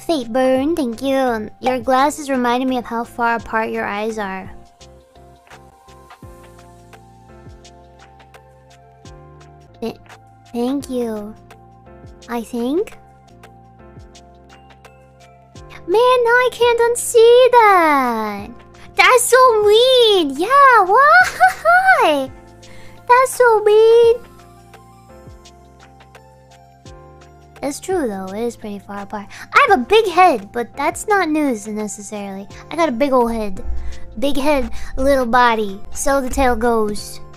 Fate burn, thank you. Your glasses reminded me of how far apart your eyes are. Thank you. I think. Man, now I can't unsee that. That's so mean. Yeah, why? That's so mean. It's true though, it is pretty far apart. I have a big head, but that's not news necessarily. I got a big old head. Big head, little body. So the tale goes.